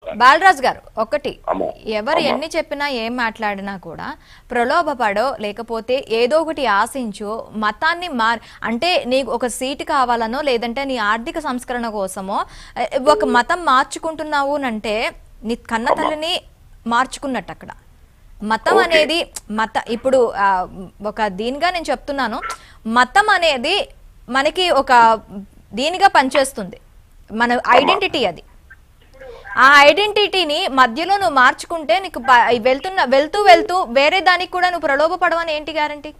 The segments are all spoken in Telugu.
బాలరాజ్ గారు ఒకటి, ఎవరు ఎన్ని చెప్పినా ఏం మాట్లాడినా కూడా ప్రలోభపడో లేకపోతే ఏదో ఒకటి ఆశించో మతాన్ని అంటే నీకు ఒక సీటు కావాలనో లేదంటే నీ ఆర్థిక సంస్కరణ కోసమో ఒక మతం మార్చుకుంటున్నావు అంటే నీ కన్న తల్లిని మార్చుకున్నట్టు అక్కడ. మతం అనేది ఇప్పుడు ఒక దీనిగా నేను చెప్తున్నాను, మతం అనేది మనకి ఒక దీనిగా పనిచేస్తుంది, మన ఐడెంటిటీ. అది ఆ ఐడెంటిటీని మధ్యలో నువ్వు మార్చుకుంటే నీకు వెళ్తూ వెళ్తూ వేరే దానికి కూడా నువ్వు ప్రలోభపడవని ఏంటి గ్యారంటీ?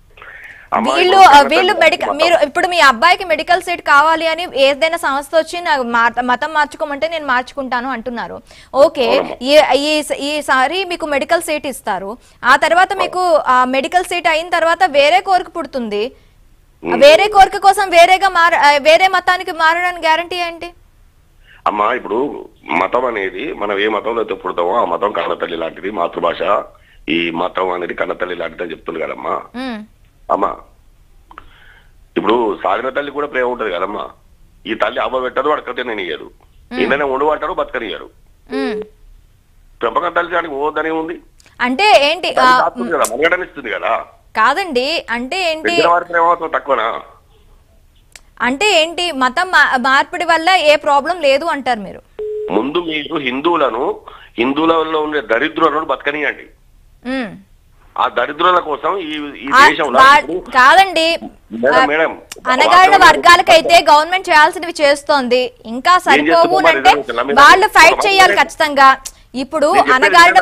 వీళ్ళు మీరు ఇప్పుడు మీ అబ్బాయికి మెడికల్ సీట్ కావాలి అని ఏదైనా సంస్థ వచ్చి నాకు మతం మార్చుకోమంటే నేను మార్చుకుంటాను అంటున్నారు. ఓకే, ఈసారి మీకు మెడికల్ సీట్ ఇస్తారు, ఆ తర్వాత మీకు మెడికల్ సీట్ అయిన తర్వాత వేరే కోరిక పుడుతుంది, వేరే కోరిక కోసం వేరే మతానికి మారడానికి గ్యారంటీ ఏంటి? అమ్మా ఇప్పుడు మతం అనేది మనం ఏ మతంలో అయితే పుడతామో ఆ మతం కన్నతల్లి లాంటిది, మాతృభాష ఈ మతం అనేది కన్నతల్లి లాంటిది అని చెప్తుంది కదమ్మా. అమ్మా ఇప్పుడు సాగిన తల్లి కూడా ప్రేమ ఉంటది కదమ్మా. ఈ తల్లి అవ్వ పెట్టదు, అడకతే నేను ఇయ్యదు, ఇందనే వండు అంటారు, బతకనియ్యారు. పెంపకం తల్లి దానికి ఓదని ఉంది అంటే ఏంటి? మరగడనిస్తుంది కదా. కాదండి, అంటే ఏంటి తక్కువనా? అంటే ఏంటి మతం మార్పిడి వల్ల ఏ ప్రాబ్లం లేదు అంటారు మీరు? ముందు మీరు హిందువులలో ఉండే దరిద్రులను బతకనియండి. ఆ దరిద్రుల కోసం ఈ దేశంలో కాదండి, అనగారిన వర్గాలకైతే గవర్నమెంట్ చేయాల్సినవి చేస్తోంది, ఇంకా సరిపోవు అంటే వాళ్ళు ఫైట్ చేయాలి ఖచ్చితంగా. ఇప్పుడు అనగారిన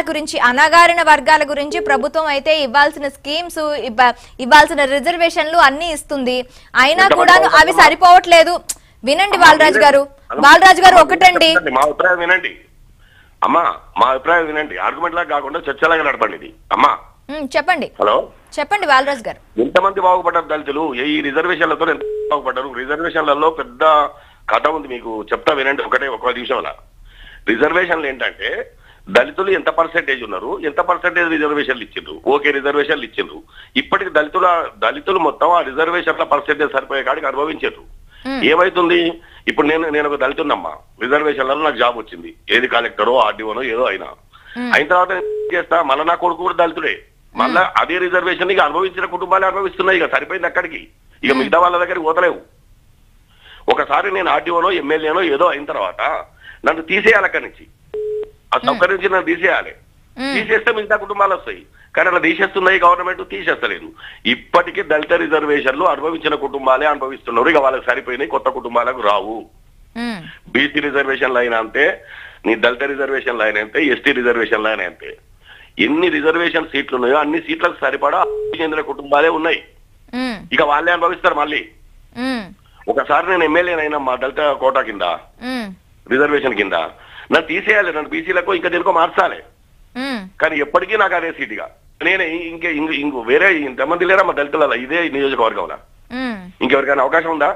వర్గాల గురించి ప్రభుత్వం అయితే ఇవ్వాల్సిన స్కీమ్స్, ఇవ్వాల్సిన రిజర్వేషన్లు అన్ని ఇస్తుంది, అయినా కూడా అవి సరిపోవట్లేదు. వినండి బాలరాజు గారు ఒకటండి, మా అభిప్రాయం వినండి అమ్మా, మా అభిప్రాయం వినండి. ఆర్గ్యుమెంట్ లాగా కాకుండా చర్చలాగా నడపండి ఇది. అమ్మా చెప్పండి. హలో, చెప్పండి బాలరాజు గారు. ఎంతమంది బాగుపడ్డారు దళితులు ఈ రిజర్వేషన్లతో? ఎంత బాగుపడ్డారు? రిజర్వేషన్లలో పెద్ద కథ ఉంది, మీకు చెప్తా వినండి. ఒక నిమిషంలో రిజర్వేషన్లు ఏంటంటే దళితులు ఎంత పర్సెంటేజ్ ఉన్నారు, ఎంత పర్సెంటేజ్ రిజర్వేషన్లు ఇచ్చిండ్రు, ఓకే రిజర్వేషన్లు ఇచ్చిండ్రు. ఇప్పటికి దళితులు మొత్తం ఆ రిజర్వేషన్ల పర్సెంటేజ్ సరిపోయే కాడికి అనుభవించారు. ఏమైతుంది? ఇప్పుడు నేను ఒక దళితున్నమ్మా, రిజర్వేషన్లలో నాకు జాబ్ వచ్చింది, ఏది కలెక్టరో ఆర్డీఓనో ఏదో అయినా. అయిన తర్వాత చేస్తా మళ్ళీ నా కొడుకు కూడా దళితుడే, మళ్ళా అదే రిజర్వేషన్ ఇక అనుభవించిన కుటుంబాలే అనుభవిస్తున్నాయి. ఇక సరిపోయింది అక్కడికి, ఇక మిగతా వాళ్ళ దగ్గరికి పోతలేవు. ఒకసారి నేను ఆర్డీఓనో ఎమ్మెల్యేనో ఏదో అయిన తర్వాత నన్ను తీసేయాలి అక్కడి నుంచి, ఆ సౌకర్యం నుంచి నన్ను తీసేయాలి. తీసేస్తే మిగతా కుటుంబాలు వస్తాయి, కానీ అలా తీసేస్తున్నాయి గవర్నమెంట్, తీసేస్తలేదు. ఇప్పటికీ దళిత రిజర్వేషన్లు అనుభవించిన కుటుంబాలే అనుభవిస్తున్నారు, ఇక వాళ్ళకి సరిపోయినాయి, కొత్త కుటుంబాలకు రావు. బీసీ రిజర్వేషన్లు అయినా అంతే, నీ దళిత రిజర్వేషన్లు అయినా అంతే, ఎస్టీ రిజర్వేషన్లు అయినా అంతే. ఎన్ని రిజర్వేషన్ సీట్లు ఉన్నాయో అన్ని సీట్లకు సరిపడా చెందిన కుటుంబాలే ఉన్నాయి, ఇక వాళ్ళే అనుభవిస్తారు. మళ్ళీ ఒకసారి నేను ఎమ్మెల్యేనైనా మా దళిత కోటా కింద రిజర్వేషన్ కింద నన్ను తీసేయాలి, నన్ను బీసీలకు ఇంకా దేనికో మార్చాలి, కానీ ఎప్పటికీ నాకు అదే సీటుగా. నేను ఇంకో వేరే ఇంతమంది లేరా మా దళితులలో ఇదే నియోజకవర్గంలో? ఇంకెవరికైనా అవకాశం ఉందా?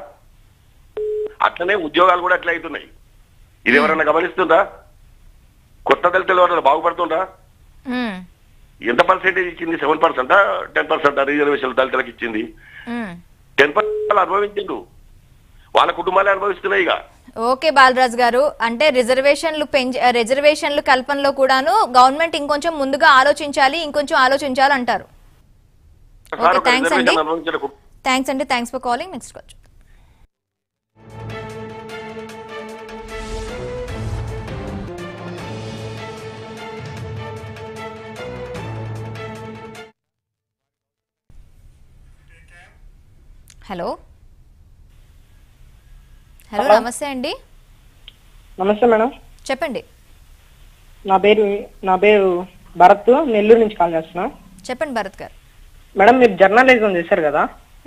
అట్లనే ఉద్యోగాలు కూడా అట్లా అవుతున్నాయి. ఇది ఎవరైనా గమనిస్తుందా? కొత్త దళితులు ఎవరైనా బాగుపడుతుందా? ఎంత పర్సెంటేజ్ ఇచ్చింది? 7%, 10% రిజర్వేషన్ దళితులకు ఇచ్చింది. 10% అనుభవించిండు, వాళ్ళ కుటుంబాలే అనుభవిస్తున్నాయి. ఇక ఓకే బాలరాజు గారు, అంటే రిజర్వేషన్లు కల్పనలో కూడాను గవర్నమెంట్ ఇంకొంచెం ముందుగా ఆలోచించాలి, ఇంకొంచెం ఆలోచించాలి అంటారు. ఓకే, థ్యాంక్స్ అండి, thanks for calling. Next call. Hello, నమస్తే అండి. నమస్తే మేడం, చెప్పండి. నా పేరు భరత్, నెల్లూరు నుంచి కాల్ చేస్తున్నా. చెప్పండి భరత్ గారు. మేడం, మీరు జర్నలిజం చేశారు కదా,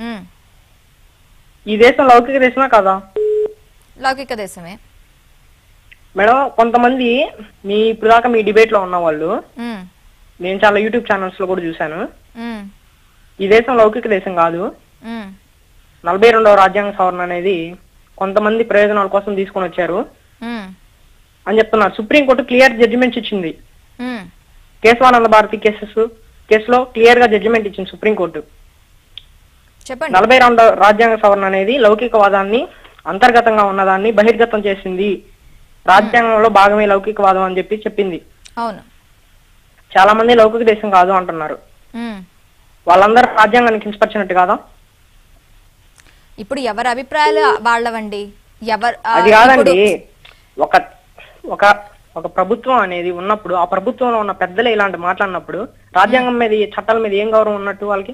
ఈ దేశం లౌకిక దేశమా కాదా? లౌకిక దేశమే మేడం. కొంతమంది ఇప్పుడు దాకా మీ డిబేట్ లో ఉన్న వాళ్ళు, నేను చాలా యూట్యూబ్ ఛానల్స్ లో కూడా చూశాను, ఈ దేశం లౌకిక దేశం కాదు, 42వ రాజ్యాంగ సవరణ అనేది కొంతమంది ప్రయోజనాల కోసం తీసుకొని వచ్చారు అని చెప్తున్నారు. సుప్రీంకోర్టు క్లియర్ జడ్జిమెంట్స్ ఇచ్చింది. కేశవానంద భారతి కేసులో క్లియర్ గా జడ్జిమెంట్ ఇచ్చింది సుప్రీంకోర్టు. 42వ రాజ్యాంగ సవరణ అనేది లౌకికవాదాన్ని అంతర్గతంగా ఉన్నదాన్ని బహిర్గతం చేసింది రాజ్యాంగంలో భాగమే లౌకికవాదం అని చెప్పి చెప్పింది. అవును. చాలా మంది లౌకిక దేశం కాదు అంటున్నారు. వాళ్ళందరూ రాజ్యాంగాన్ని కించపరిచినట్టు కాదా? ఇప్పుడు ఎవరి అభిప్రాయాలు వాళ్ళవండి. అది కాదండి, ఒక ఒక ఒక ప్రభుత్వం అనేది ఉన్నప్పుడు ఆ ప్రభుత్వంలో ఉన్న పెద్దలే ఇలాంటి మాట్లాడినప్పుడు రాజ్యాంగం మీద చట్టాల మీద ఏం గౌరవం ఉన్నట్టు వాళ్ళకి?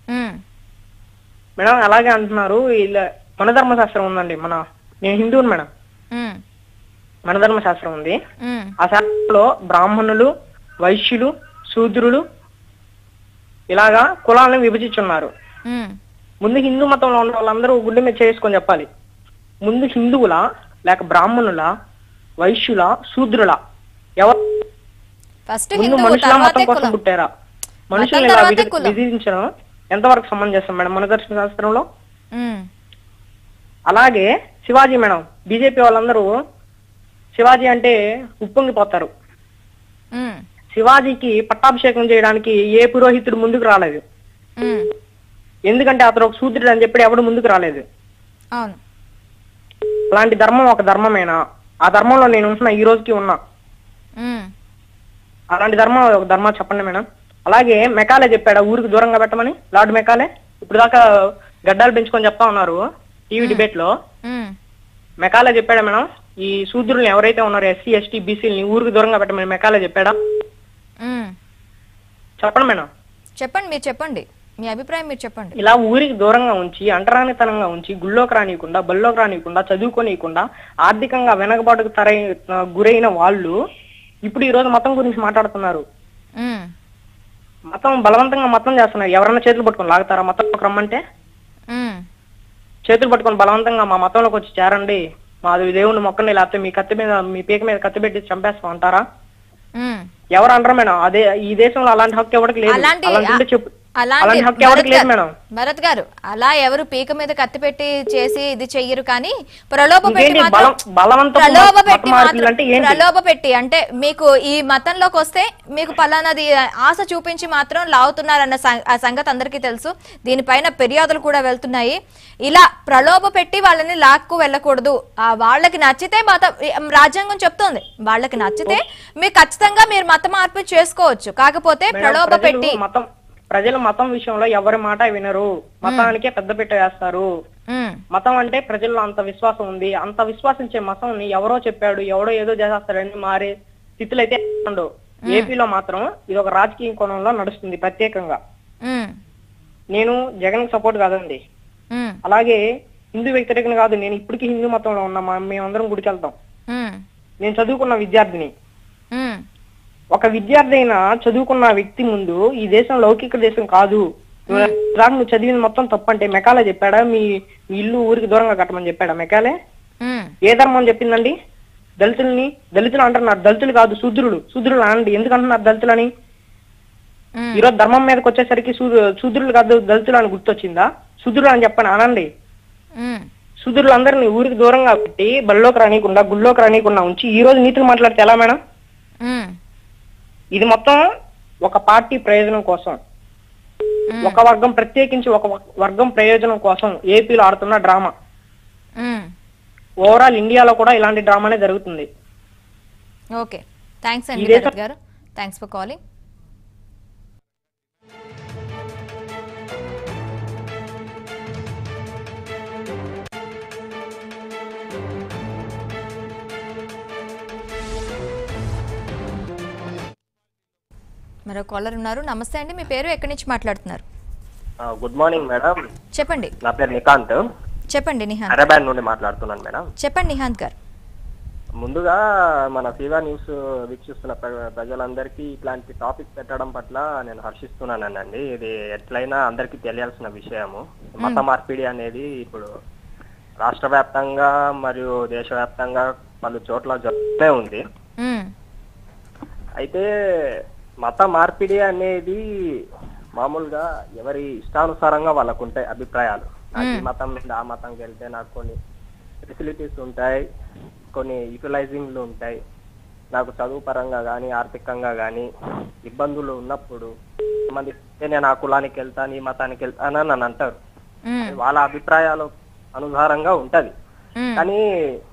మేడం అలాగే అంటున్నారు. ఇలా మన ధర్మశాస్త్రం ఉందండి. నేను హిందువుని మేడం. మన ధర్మశాస్త్రం ఉంది. ఆ శాస్త్రంలో బ్రాహ్మణులు, వైశ్యులు, శూద్రులు ఇలాగా కులాలను విభజించున్నారు. ముందు హిందూ మతంలో ఉన్న వాళ్ళందరూ గుండె మీద చేసుకొని చెప్పాలి. ముందు హిందువుల లేక బ్రాహ్మణుల, వైశ్యుల, శూద్రుల ఎవరు ముందు మనుషుల మతం కోసం పుట్టారా? మనుషుల్ని ఇలా విధించడం ఎంతవరకు సమంజసం మేడం మన ధర్మశాస్త్రంలో? అలాగే శివాజీ మేడం, బీజేపీ వాళ్ళందరూ శివాజీ అంటే ఉప్పొంగిపోతారు. శివాజీకి పట్టాభిషేకం చేయడానికి ఏ పురోహితుడు ముందుకు రాలేదు. ఎందుకంటే అతను ఒక శూద్రుడు అని చెప్పి ఎవడు ముందుకు రాలేదు. అలాంటి ధర్మం ఒక ధర్మమేనా? ఆ ధర్మంలో నేను ఉంటున్నా, ఈ రోజుకి ఉన్నా. అలాంటి ధర్మం ఒక ధర్మం చెప్పండి మేడం. అలాగే మెకాలే చెప్పాడా ఊరికి దూరంగా పెట్టమని? లార్డ్ మెకాలే ఇప్పుడు దాకా గడ్డాలు పెంచుకొని చెప్తా ఉన్నారు టీవీ డిబేట్ లో. మెకాలే చెప్పాడా మేడం ఈ శూద్రుల్ని ఎవరైతే ఉన్నారో ఎస్సీ, ఎస్టీ, బీసీలని ఊరికి దూరంగా పెట్టమని మెకాలే చెప్పాడా? చెప్పండి మేడం. చెప్పండి, మీరు చెప్పండి, మీ అభిప్రాయం మీరు చెప్పండి. ఇలా ఊరికి దూరంగా ఉంచి, అంటరానితనంగా ఉంచి, గుళ్ళోకి రానియకుండా, బల్లోకి రానియకుండా, చదువుకోనియకుండా, ఆర్థికంగా వెనకబాటుకు గురైన వాళ్ళు ఇప్పుడు ఈ రోజు మతం గురించి మాట్లాడుతున్నారు. మతం బలవంతంగా మతం చేస్తున్నారు. ఎవరన్నా చేతులు పట్టుకొని లాగుతారా మతంలోకి రమ్మంటే? చేతులు పట్టుకొని బలవంతంగా మా మతంలోకి వచ్చి చేరండి, మాది దేవుణ్ణి మొక్కండి, లేకపోతే మీ కత్తి మీద, మీ పీక మీద కత్తి పెట్టి చంపేస్తాం అంటారా? ఎవరు అంటారా మేడం? అదే ఈ దేశంలో అలాంటి హక్కు ఎవరికి లేదు. చెప్పు, భరత్ గారు, అలా ఎవరు పీక మీద కత్తి పెట్టి చేసి ఇది చెయ్యరు. కానీ ప్రలోభ పెట్టి అంటే మీకు ఈ మతంలోకి వస్తే మీకు పలానాది ఆశ చూపించి మాత్రం లాగుతున్నారన్న సంగతి అందరికీ తెలుసు. దీనిపైన ఫిర్యాదులు కూడా వెళ్తున్నాయి. ఇలా ప్రలోభ పెట్టి వాళ్ళని లాక్కు వెళ్ళకూడదు. వాళ్ళకి నచ్చితే రాజ్యాంగం చెప్తోంది, వాళ్ళకి నచ్చితే మీరు ఖచ్చితంగా మీరు మత మార్పు చేసుకోవచ్చు. కాకపోతే ప్రలోభ పెట్టి ప్రజలు మతం విషయంలో ఎవరి మాట వినరు, మతానికే పెద్దపీట వేస్తారు. మతం అంటే ప్రజల్లో అంత విశ్వాసం ఉంది. అంత విశ్వాసించే మతంని ఎవరో చెప్పాడు, ఎవడో ఏదో చేసేస్తాడని మారే స్థితులు అయితే ఉండవు. ఏపీలో మాత్రం ఇది ఒక రాజకీయ కోణంలో నడుస్తుంది ప్రత్యేకంగా. నేను జగన్ సపోర్ట్ కాదండి, అలాగే హిందూ వ్యతిరేకం కాదు. నేను ఇప్పటికీ హిందూ మతంలో ఉన్నా. మేమందరం గుడికి వెళ్తాం. నేను చదువుకున్న విద్యార్థిని. ఒక విద్యార్థి అయినా చదువుకున్న వ్యక్తి ముందు ఈ దేశం లౌకిక దేశం కాదు, నువ్వు చదివిన మొత్తం తప్పంటే మెకాలే చెప్పాడా? మీ ఇల్లు ఊరికి దూరంగా కట్టమని చెప్పాడా మెకాలే? ఏ ధర్మం చెప్పిందండి? దళితులు అంటున్నారు. దళితులు కాదు, శూద్రులు అనండి. ఎందుకు అంటున్నారు దళితులని? ఈరోజు ధర్మం మీదకి వచ్చేసరికి శూద్రులు కాదు దళితులు అని గుర్తొచ్చిందా? శూద్రులు అని చెప్పండి అనండి. శూద్రులందరినీ ఊరికి దూరంగా పెట్టి బల్లోకి రానియకుండా, గుళ్ళోకి రానియకుండా ఉంచి ఈ రోజు నీతులు మాట్లాడితే ఎలా మేడం? ఇది మొత్తం ఒక పార్టీ ప్రయోజనం కోసం, ఒక వర్గం ప్రత్యేకించి ఒక వర్గం ప్రయోజనం కోసం ఏపీలో ఆడుతున్న డ్రామా. ఓవరాల్ ఇండియాలో కూడా ఇలాంటి డ్రామానే జరుగుతుంది. ఓకే, థాంక్స్ అండి భరత్ గారు. Thanks for calling. మరో కాలర్ ఉన్నారు. నమస్తే అండి, మీ పేరు, ఎక్కడి నుంచి మాట్లాడుతున్నారు? Good morning madam. చెప్పండి. నా పేరు నికాంత్. చెప్పండి నిహాంత్. హైదరాబాద్ నుండి మాట్లాడుతున్నాను మేడం. చెప్పండి నిహాంత్ గారు. ముందుగా మన ఫీవా న్యూస్ వీక్షిస్తున్న ప్రజలందరికీ ఇట్లాంటి టాపిక్ పెట్టడం పట్ల నేను హర్షిస్తున్నానండి. ఇది ఎట్లయినా అందరికీ తెలియాల్సిన విషయము. మత మార్పిడి అనేది ఇప్పుడు రాష్ట్ర వ్యాప్తంగా మరియు దేశవ్యాప్తంగా పలు చోట్ల జరుగుతూనే ఉంది. అయితే మత మార్పిడి అనేది మామూలుగా ఎవరి ఇష్టానుసారంగా వాళ్ళకు ఉంటాయి అభిప్రాయాలు. నాకు ఈ మతం మీద ఆ మతంకి వెళ్తే నాకు కొన్ని ఫెసిలిటీస్ ఉంటాయి, కొన్ని యూటిలైజింగ్లు ఉంటాయి, నాకు చదువు పరంగా కానీ ఆర్థికంగా కానీ ఇబ్బందులు ఉన్నప్పుడు మంది నేను ఆ కులానికి వెళ్తాను, ఈ మతానికి వెళ్తాను అని అంటారు. వాళ్ళ అభిప్రాయాలు అనుసారంగా ఉంటది. కానీ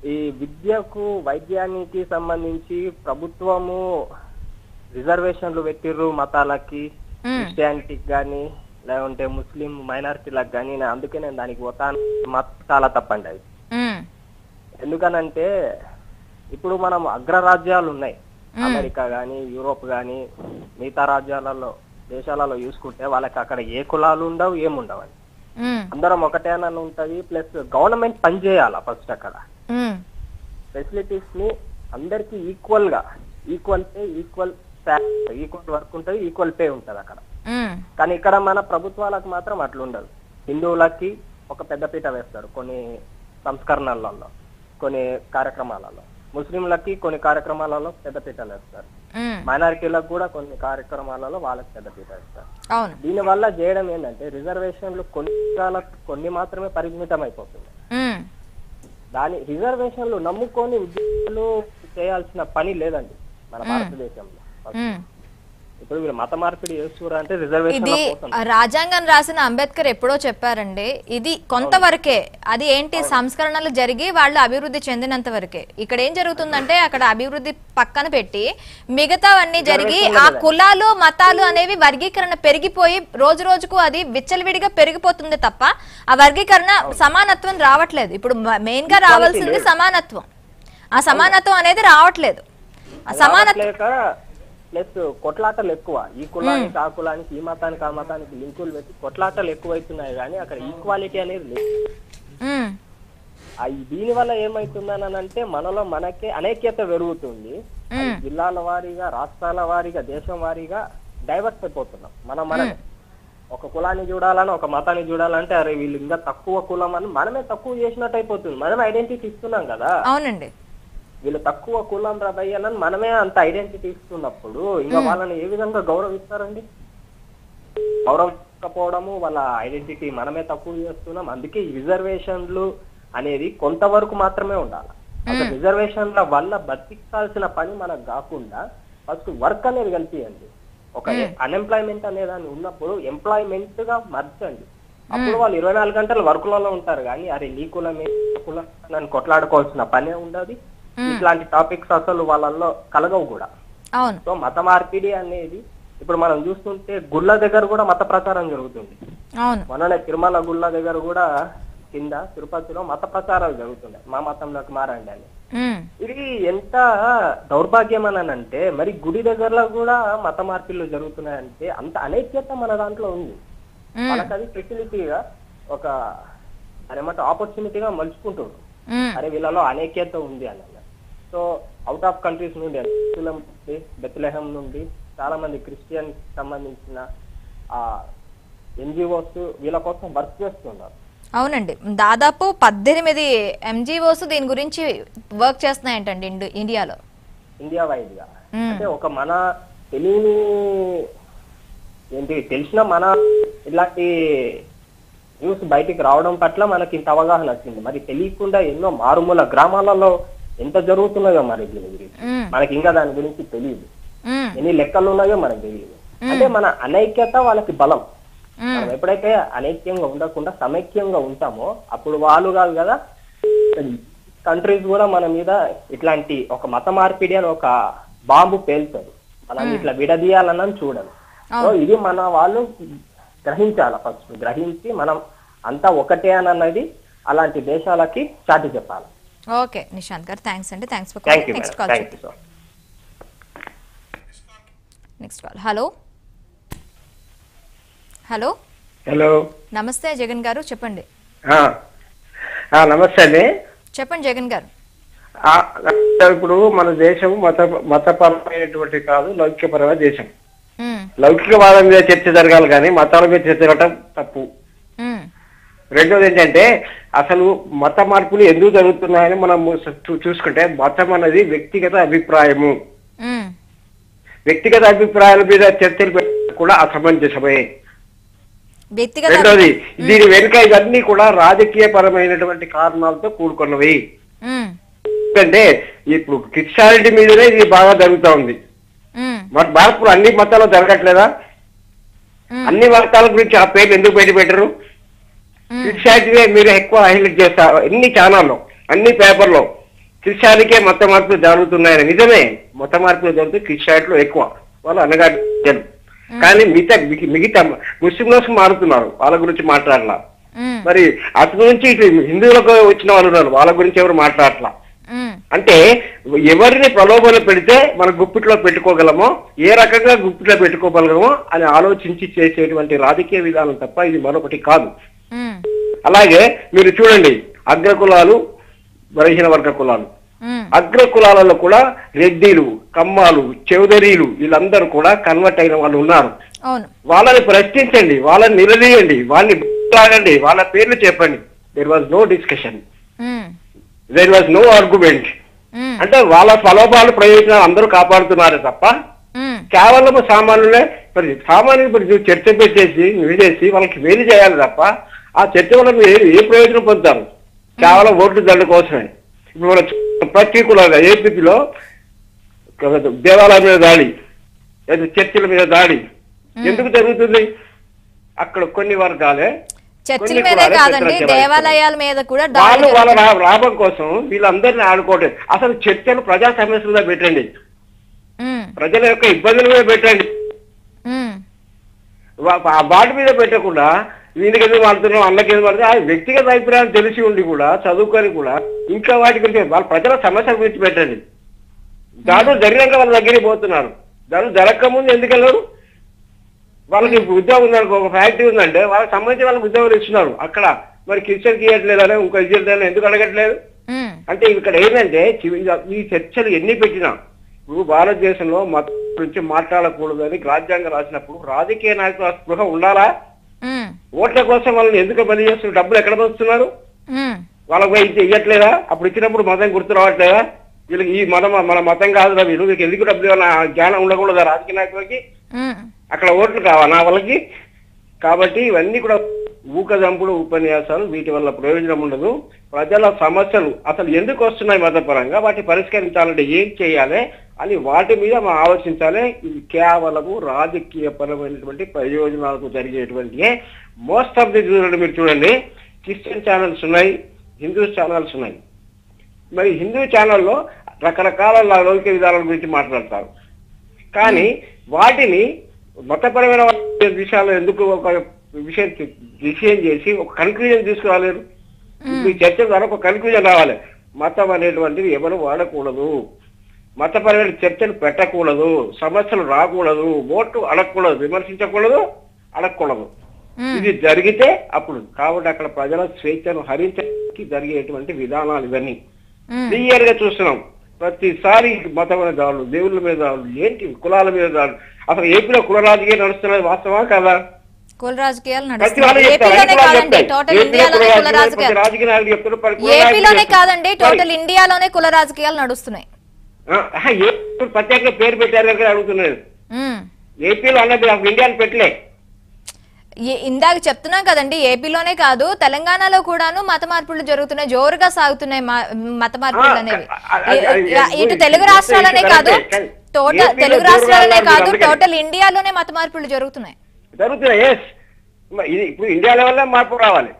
ఈ విద్యకు వైద్యానికి సంబంధించి ప్రభుత్వము రిజర్వేషన్లు పెట్టిర్రు మతాలకి, క్రిస్టియానిటీకి కానీ లేకుంటే ముస్లిం మైనారిటీలకు కానీ. అందుకే నేను దానికి పోతాను. చాలా తప్పండి అది. ఎందుకనంటే ఇప్పుడు మనం అగ్రరాజ్యాలు ఉన్నాయి, అమెరికా గాని యూరోప్ గాని మిగతా దేశాలలో చూసుకుంటే వాళ్ళకి అక్కడ ఏ కులాలు ఉండవు, ఏముండవు. అందరం ఒకటే అని ఉంటది. ప్లస్ గవర్నమెంట్ పనిచేయాల ఫస్ట్. అక్కడ ఫెసిలిటీస్ ని అందరికి ఈక్వల్ గా, ఈక్వల్ పే, ఈక్వల్ వర్క్ ఉంటది, ఈక్వల్ పే ఉంటది అక్కడ. కానీ ఇక్కడ మన ప్రభుత్వాలకు మాత్రం అట్లా ఉండదు. హిందువులకి ఒక పెద్దపీట వేస్తారు కొన్ని సంస్కరణలలో, కొన్ని కార్యక్రమాలలో. ముస్లింలకి కొన్ని కార్యక్రమాలలో పెద్దపీటలు వేస్తారు. మైనారిటీలకు కూడా కొన్ని కార్యక్రమాలలో వాళ్ళకి పెద్దపీట వేస్తారు. దీని వల్ల చేయడం ఏంటంటే రిజర్వేషన్లు కొన్ని మాత్రమే పరిమితం అయిపోతుంది. దాని రిజర్వేషన్లు నమ్ముకొని ఉద్యోగాలు చేయాల్సిన పని లేదండి మన భారతదేశంలో. ఇప్పుడు వీళ్ళు మత మార్పిడి చేస్తున్నారు అంటే రిజర్వేషన్. ఇది రాజ్యాంగం రాసిన అంబేద్కర్ ఎప్పుడో చెప్పారండి. ఇది కొంతవరకే, అది ఏంటి సంస్కరణలు జరిగి వాళ్ళు అభివృద్ధి చెందినంత వరకే. ఇక్కడ ఏం జరుగుతుందంటే అక్కడ అభివృద్ధి పక్కన పెట్టి మిగతావన్నీ జరిగి ఆ కులాలు మతాలు అనేవి వర్గీకరణ పెరిగిపోయి రోజు రోజుకు అది విచ్చలవిడిగా పెరిగిపోతుంది తప్ప ఆ వర్గీకరణ సమానత్వం రావట్లేదు. ఇప్పుడు మెయిన్ గా రావాల్సింది సమానత్వం. ఆ సమానత్వం అనేది రావట్లేదు. ఆ సమానత్వం ప్లస్ కొట్లాటలు ఎక్కువ. ఈ కులానికి ఆ కులానికి, ఈ మతానికి ఆ మతానికి లింకులు పెట్టి కొట్లాటలు ఎక్కువైతున్నాయి. కానీ అక్కడ ఈక్వాలిటీ అనేది లేదు. దీని వల్ల ఏమైతుందని అంటే మనలో మనకే అనైక్యత పెరుగుతుంది. జిల్లాల వారీగా, రాష్ట్రాల వారీగా, దేశం వారీగా డైవర్స్ అయిపోతున్నాం. మనమే ఒక కులాన్ని చూడాలని, ఒక మతాన్ని చూడాలంటే అరే వీళ్ళు ఇంకా తక్కువ కులం అని మనమే తక్కువ చేసినట్టు అయిపోతుంది. మనమే ఐడెంటిటీ ఇస్తున్నాం కదా. అవునండి. వీళ్ళు తక్కువ కులం రబయ్యాలని మనమే అంత ఐడెంటిటీ ఇస్తున్నప్పుడు ఇంకా వాళ్ళని ఏ విధంగా గౌరవిస్తారండి? గౌరవించకపోవడము, వాళ్ళ ఐడెంటిటీ మనమే తక్కువ చేస్తున్నాం. అందుకే ఈ రిజర్వేషన్లు అనేది కొంతవరకు మాత్రమే ఉండాలి. అసలు రిజర్వేషన్ల వల్ల బతికాల్సిన పని మనకు కాకుండా ఫస్ట్ వర్క్ అనేది కల్పియండి. ఒక అన్ఎంప్లాయ్మెంట్ అనేదాన్ని ఉన్నప్పుడు ఎంప్లాయ్మెంట్ గా మార్చండి. అప్పుడు వాళ్ళు 24 గంటలు వర్కులలో ఉంటారు. కానీ అరే నీ కులమే కులం నన్ను కొట్లాడుకోవాల్సిన పనే ఉండదు. ఇట్లాంటి టాపిక్స్ అసలు వాళ్ళల్లో కలగవు కూడా. సో మత మార్పిడి అనేది ఇప్పుడు మనం చూస్తుంటే గుళ్ళ దగ్గర కూడా మత ప్రచారం జరుగుతుంది. మొన్ననే తిరుమల గుళ్ళ దగ్గర కూడా కింద తిరుపతిలో మత ప్రచారాలు జరుగుతున్నాయి. మా మతంలోకి మారండి అని. ఇది ఎంత దౌర్భాగ్యం అని అంటే మరి గుడి దగ్గరలో కూడా మత మార్పిళ్ళు జరుగుతున్నాయంటే అంత అనైక్యత మన దాంట్లో ఉంది. వాళ్ళకి అది ఫెసిలిటీగా ఒక అదేమంటే ఆపర్చునిటీగా మలుచుకుంటున్నారు. అరే వీళ్ళలో అనైక్యత ఉంది అని. సో అవుట్ ఆఫ్ కంట్రీస్ నుండి, బెత్లెహెం నుండి చాలా మంది క్రిస్టియన్ సంబంధించిన ఎన్జిఓస్ వీళ్ళ కోసం వర్క్ చేస్తున్నారు. అవునండి, దాదాపు 18 ఎంజిఓస్ దీని గురించి వర్క్ చేస్తున్నాయంటండి ఇండియాలో, ఇండియా వైడ్ గా. అంటే ఒక మన తెలిసిన మన ఇలాంటి న్యూస్ బయటికి రావడం పట్ల మనకి ఇంత అవగాహన వచ్చింది. మరి తెలియకుండా ఎన్నో మారుమూల గ్రామాలలో ఎంత జరుగుతున్నాయో మరి దీని గురించి మనకి ఇంకా దాని గురించి తెలియదు. ఎన్ని లెక్కలు ఉన్నాయో మనకు తెలియదు. అంటే మన అనైక్యత వాళ్ళకి బలం. మనం ఎప్పుడైతే అనైక్యంగా ఉండకుండా సమైక్యంగా ఉంటామో అప్పుడు వాళ్ళు కాదు కదా కంట్రీస్ కూడా మన మీద ఇట్లాంటి ఒక మత మార్పిడి అని ఒక బాంబు పేల్చారు. మనం ఇట్లా విడదీయాలని చూడదు. సో ఇది మన వాళ్ళు గ్రహించాలి. ఫస్ట్ గ్రహించి మనం అంతా ఒకటే అన్నది అలాంటి దేశాలకి చాటి చెప్పాలి. ఓకే నిశాంత్ గారు, థ్యాంక్స్ అండి. Thanks for calling. Next call. Next call. Hello hello hello, నమస్తే జగన్ గారు, చెప్పండి. నమస్తే అండి. చెప్పండి జగన్ గారు. ఇప్పుడు మన దేశం మతపరమైనటువంటి కాదు, లౌకికపరమైన దేశం. లౌకికవాదం మీద చర్చ జరగాలి కానీ మతాల మీద చర్చ జరగటం తప్పు. రెండోది ఏంటంటే అసలు మత మార్పులు ఎందుకు జరుగుతున్నాయని మనం చూసుకుంటే మతం అనేది వ్యక్తిగత అభిప్రాయము. వ్యక్తిగత అభిప్రాయాల మీద చర్చలు కూడా అసమంజసమే. రెండోది దీని వెనుక ఇవన్నీ కూడా రాజకీయ పరమైనటువంటి కారణాలతో కూడుకున్నవి. ఎందుకంటే ఇప్పుడు క్రిస్టియానిటీ మీదనే ఇది బాగా జరుగుతూ ఉంది. మరి మార్పులు అన్ని మతాల్లో జరగట్లేదా? అన్ని మతాల గురించి ఆ పేర్లు ఎందుకు బయట పెట్టరు? క్రిస్టియానిటీ మీరు ఎక్కువ హైలైట్ చేస్తారు అన్ని ఛానల్లో, అన్ని పేపర్లో. క్రిస్టియానికే మత మార్పులు జరుగుతున్నాయని. నిజమే, మత మార్పులు జరుగుతాయి క్రిస్టియానిటీలో ఎక్కువ, వాళ్ళు అనగాడు. కానీ మిగతా ముస్లింలకు మారుతున్నారు, వాళ్ళ గురించి మాట్లాడలా. మరి అటు నుంచి ఇటు హిందువులకు వచ్చిన వాళ్ళు ఉన్నారు, వాళ్ళ గురించి ఎవరు మాట్లాడలా. అంటే ఎవరిని ప్రలోభన పెడితే మన గుప్పిట్లో పెట్టుకోగలమో, ఏ రకంగా గుప్పిట్లో పెట్టుకోగలమో అని ఆలోచించి చేసేటువంటి రాజకీయ విధానం తప్ప ఇది మరొకటి కాదు. అలాగే మీరు చూడండి, అగ్రకులాలు, బలహీన వర్గ కులాలు, అగ్ర కులాలలో కూడా రెడ్డిలు, కమ్మాలు, చౌదరీలు వీళ్ళందరూ కూడా కన్వర్ట్ అయిన వాళ్ళు ఉన్నారు. వాళ్ళని ప్రశ్నించండి, వాళ్ళని నిలదీయండి, వాళ్ళని లాగండి, వాళ్ళ పేర్లు చెప్పండి. There was no discussion, there was no argument. అంటే వాళ్ళ ఫలోభాలు ప్రయోజనాలు అందరూ కాపాడుతున్నారు తప్ప కేవలం సామాన్యులే. మరి సామాన్యులు చర్చ పెట్టేసి నిలదీసి వాళ్ళకి వేలు చేయాలి తప్ప ఆ చర్చ వల్ల మీరు ఏ ప్రయోజనం పొందుతారు? కేవలం ఓట్లు దండ కోసమే. ఇప్పుడు ప్రత్యేకులుగా ఏపీలో దేవాలయం మీద దాడి, చర్చిల మీద దాడి ఎందుకు జరుగుతుంది? అక్కడ కొన్ని వర్గాలే, చర్చిల మీదే కాదండి, దేవాలయాల మీద కూడా వాళ్ళు వాళ్ళ లాభం కోసం వీళ్ళందరినీ ఆడుకోవడం. అసలు చర్చలు ప్రజా సమస్యలుగా పెట్టండి, ప్రజల యొక్క ఇబ్బందుల మీద పెట్టండి, వాటి మీద పెట్టకుండా వీళ్ళకి ఎందుకు వాడుతున్నాం, అన్నకి ఎందుకు వాడుతున్నాం, ఆ వ్యక్తిగత అభిప్రాయం తెలిసి ఉండి కూడా, చదువుకొని కూడా ఇంకా వాటి గురించి వాళ్ళ ప్రజల సమస్యల గురించి పెట్టండి. దాడులు జరిగినాక వాళ్ళ దగ్గరికి పోతున్నారు, దాడులు జరగక ముందు ఎందుకు వెళ్ళరు? వాళ్ళకి ఉద్యోగం ఉందనుకో, ఒక ఫ్యాక్టరీ ఉందంటే వాళ్ళకి సంబంధించి వాళ్ళకి ఉద్యోగాలు ఇస్తున్నారు. అక్కడ మరి క్రిస్టియన్కి ఇవ్వట్లేదని, ఇంకో ఇవ్వట్లేదని ఎందుకు అడగట్లేదు? అంటే ఇక్కడ ఏంటంటే ఈ చర్చలు ఎన్ని పెట్టినా ఇప్పుడు భారతదేశంలో మతం గురించి మాట్లాడకూడదని రాజ్యాంగం రాసినప్పుడు రాజకీయ నాయకుల స్పృహ ఉండాలా? ఓట్ల కోసం వాళ్ళని ఎందుకు బలి చేస్తున్నారు? డబ్బులు ఎక్కడ వస్తున్నారు? వాళ్ళకి ఇవ్వట్లేదా? అప్పుడు ఇచ్చినప్పుడు మతం గుర్తు రావట్లేదా? వీళ్ళకి ఈ మతం మన మతం కాదురా, వీళ్ళకి ఎందుకు డబ్బులు ఇవ్వాలన్న జ్ఞానం ఉండకూడదా రాజకీయ నాయకులకి? అక్కడ ఓట్లు కావాలా వాళ్ళకి? కాబట్టి ఇవన్నీ కూడా ఊకదంపుడు ఉపన్యాసాలు, వీటి వల్ల ప్రయోజనం ఉండదు. ప్రజల సమస్యలు అసలు ఎందుకు వస్తున్నాయి మతపరంగా, వాటిని పరిష్కరించాలంటే ఏం చేయాలి అని వాటి మీద మనం ఆలోచించాలి. ఇది కేవలము రాజకీయ పరమైనటువంటి ప్రయోజనాలకు జరిగేటువంటి మోస్ట్ ఆఫ్ ది మీరు చూడండి, క్రిస్టియన్ ఛానల్స్ ఉన్నాయి, హిందూ ఛానల్స్ ఉన్నాయి. మరి హిందూ ఛానల్లో రకరకాల లౌకిక విధానాల గురించి మాట్లాడతారు, కానీ వాటిని మతపరమైన విషయాలు ఎందుకు ఒక విషయం చేసి ఒక కన్క్లూజన్ తీసుకురాలేరు? ఈ చర్చ ద్వారా ఒక కన్క్లూజన్ రావాలి. మతం అనేటువంటిది ఎవరు వాడకూడదు, మతపరమైన చర్చలు పెట్టకూడదు, సమస్యలు రాకూడదు, ఓట్లు అడగకూడదు, విమర్శించకూడదు, అడగకూడదు. ఇది జరిగితే అప్పుడు కాబట్టి అక్కడ ప్రజల స్వేచ్ఛను హరించడానికి జరిగేటువంటి విధానాలు ఇవన్నీ క్లియర్ గా చూస్తున్నాం. ప్రతిసారి మతమైన దాడులు, దేవుళ్ళ మీద దాడులు, ఏంటి కులాల మీద దాడులు. అసలు ఏపీలో కుల రాజకీయం నడుస్తున్నది వాస్తవా కదా? కుల రాజకీయాలు నడుస్తున్నాయి ఏపీలోనే కాదండి, టోటల్ ఇండియాలోనే కుల రాజకీయాలు, ఏపీలోనే కాదండి టోటల్ ఇండియాలోనే కుల రాజకీయాలు నడుస్తున్నాయి. ప్రత్యేకంగా పేరు పెట్టారు అడుగుతున్నారు. ఏపీలో అన్నది ఇండియాని పెట్టలే. ఇందాక చెప్తున్నాం కదండి, ఏపీలోనే కాదు తెలంగాణలో కూడాను మత మార్పులు జరుగుతున్నాయి, జోరుగా సాగుతున్నాయి మత మార్పులు అనేవి. ఇటు తెలుగు రాష్ట్రాలనే కాదు, టోటల్ తెలుగు రాష్ట్రాలనే కాదు టోటల్ ఇండియాలోనే మత మార్పులు జరుగుతున్నాయి. ఇప్పుడు ఇండియా లెవెల్లో మార్పు రావాలి.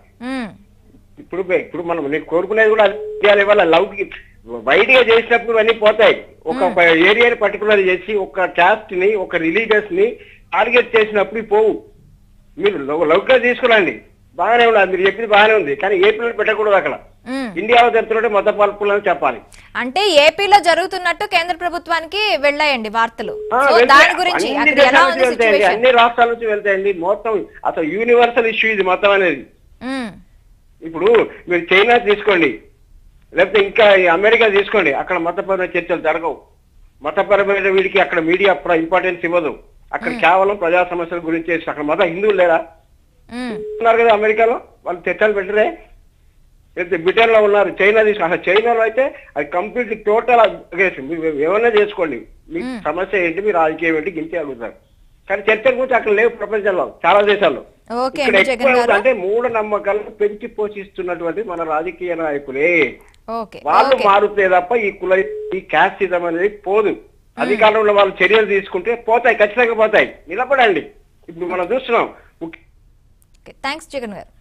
ఇప్పుడు మనం కోరుకునేది కూడా ఇండియా లెవెల్ లౌకి వైట్ గా చేసినప్పుడు అన్ని పోతాయి. ఒక ఏరియాని పర్టికులర్ చేసి ఒక కాస్ట్ ని, ఒక రిలీజియస్ ని టార్గెట్ చేసినప్పుడు పోవు. మీరు లౌకిగా తీసుకురండి, బాగానే ఉండదు, మీరు చెప్పింది బాగానే ఉంది, కానీ ఏపీలో పెట్టకూడదు. అక్కడ ఇండియాలో జరుగుతున్నట్టు మత మార్పులని చెప్పాలి. అంటే ఏపీలో జరుగుతున్నట్టు కేంద్ర ప్రభుత్వానికి వెళ్ళాయండి వార్తలు, దాని గురించి అన్ని రాష్ట్రాల నుంచి వెళ్తాయండి. మొత్తం అసలు యూనివర్సల్ ఇష్యూ ఇది మతం అనేది. ఇప్పుడు మీరు చైనా తీసుకోండి, లేకపోతే ఇంకా అమెరికా తీసుకోండి, అక్కడ మతపరమైన చర్చలు జరగవు. మతపరమైన వీడికి అక్కడ మీడియా ఇంపార్టెన్స్ ఇవ్వదు. అక్కడ కేవలం ప్రజా సమస్యల గురించి. అక్కడ మత హిందువులు లేరా ఉన్నారు కదా అమెరికాలో, వాళ్ళు చర్చలు పెట్టరే. బ్రిటన్ లో ఉన్నారు, చైనా తీసుకో, అసలు చైనాలో అయితే అది కంప్లీట్లీ టోటల్ ఏమన్నా చేసుకోండి, మీ సమస్య ఏంటి, మీ రాజకీయం ఏంటి, గింతే అడుగుతారు. కానీ చర్చల గురించి అక్కడ లేవు ప్రపంచంలో చాలా దేశాల్లో. అంటే మూఢ నమ్మకాలను పెంచి పోషిస్తున్నటువంటి మన రాజకీయ నాయకులే. వాళ్ళు మారుతే తప్ప ఈ క్యాస్టిజం అనేది పోదు. అధికారంలో వాళ్ళు చర్యలు తీసుకుంటే పోతాయి, ఖచ్చితంగా పోతాయి. నిలబడండి. ఇప్పుడు మనం చూస్తున్నాం. థ్యాంక్స్ జగన్ గారు.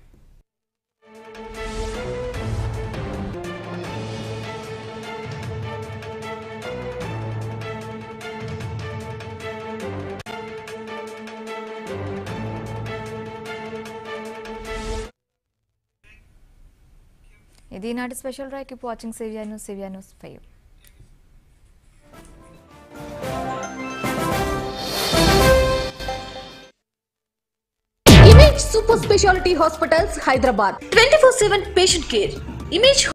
ఇది నాటి స్పెషల్ రైట్. కీప్ వాచింగ్ సివియా news 5. Image super specialty hospitals Hyderabad 24/7 patient care. Image